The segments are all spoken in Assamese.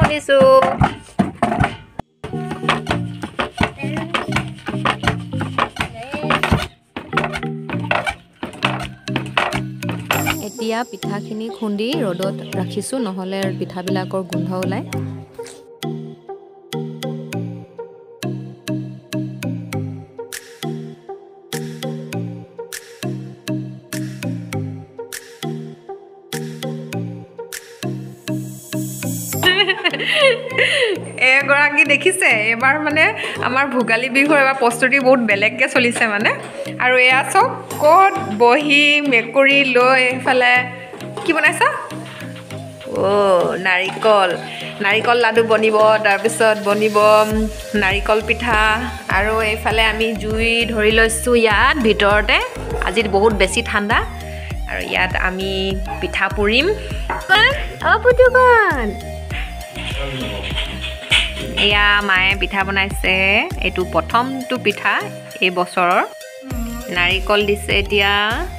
খুন্দিছো এতিয়া পিঠাখিনি খুন্দি ৰ'দত ৰাখিছোঁ নহ'লে পিঠাবিলাকৰ গোন্ধ ওলায় এগৰাকী দেখিছে এবাৰ মানে আমাৰ ভোগালী বিহুৰ এবাৰ প্ৰস্তুতি বহুত বেলেগকৈ চলিছে মানে আৰু এয়া চাওক ক'ত বহি মেকুৰী লৈ এইফালে কি বনাইছা নাৰিকল লাডু বনিব তাৰপিছত বনিব নাৰিকল পিঠা আৰু এইফালে আমি জুই ধৰি লৈছোঁ ইয়াত ভিতৰতে আজি বহুত বেছি ঠাণ্ডা আৰু ইয়াত আমি পিঠা পুৰিম পুতুকণ এয়া মায়ে পিঠা বনাইছে এইটো প্ৰথমটো পিঠা এই বছৰৰ নাৰিকল দিছে এতিয়া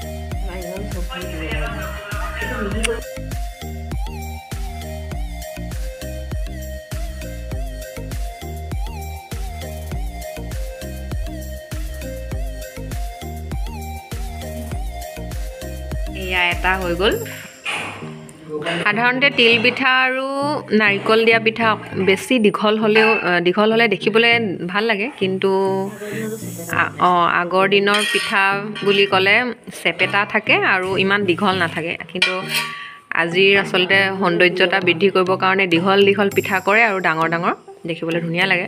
এয়া এটা হৈ গ'ল সাধাৰণতে তিল পিঠা আৰু নাৰিকল দিয়া পিঠা বেছি দীঘল হ'লে দেখিবলৈ ভাল লাগে কিন্তু আগৰ দিনৰ পিঠা বুলি ক'লে চেপেটা থাকে আৰু ইমান দীঘল নাথাকে কিন্তু আজিৰ আচলতে সৌন্দৰ্যতা বৃদ্ধি কৰিবৰ কাৰণে দীঘল পিঠা কৰে আৰু ডাঙৰ দেখিবলৈ ধুনীয়া লাগে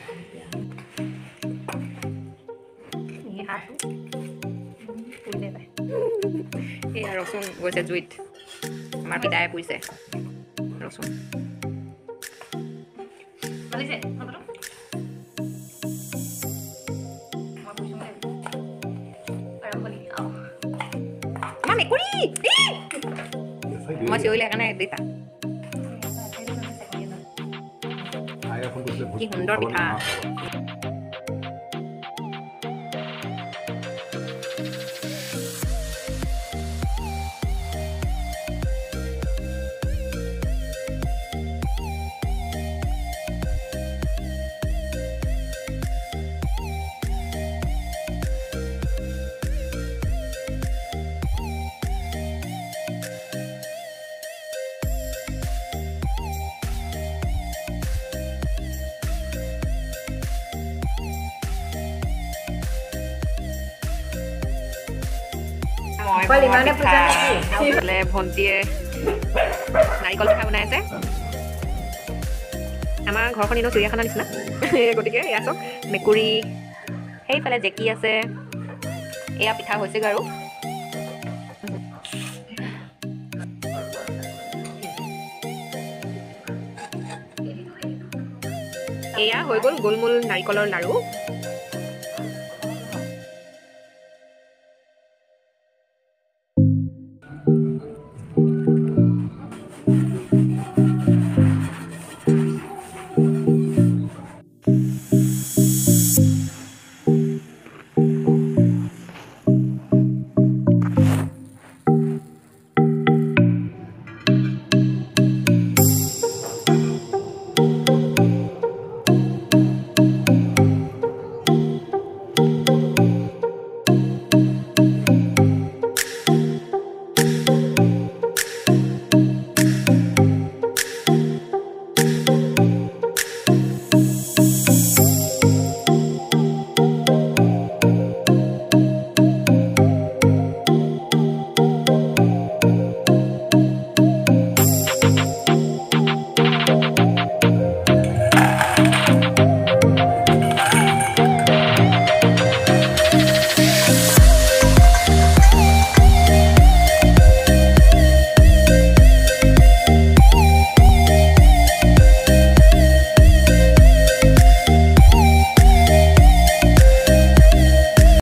এয়া ৰচুন গৈছে জুইত আমাৰ পিতাই পুৰিছে ৰচুন মই চিঞৰিলে কাৰণে দিতা কি সুন্দৰ পিঠা ভণ্টিয়ে নাৰিকল পিঠা বনাই আছে আমাৰ ঘৰখন এনেও চিৰিয়াখানাৰ নিচিনা গতিকে এয়া চাওক মেকুৰী সেইফালে জেকি আছে এয়া পিঠা হৈছেগৈ আৰু এয়া হৈ গ'ল গোলমোল নাৰিকলৰ লাড়ু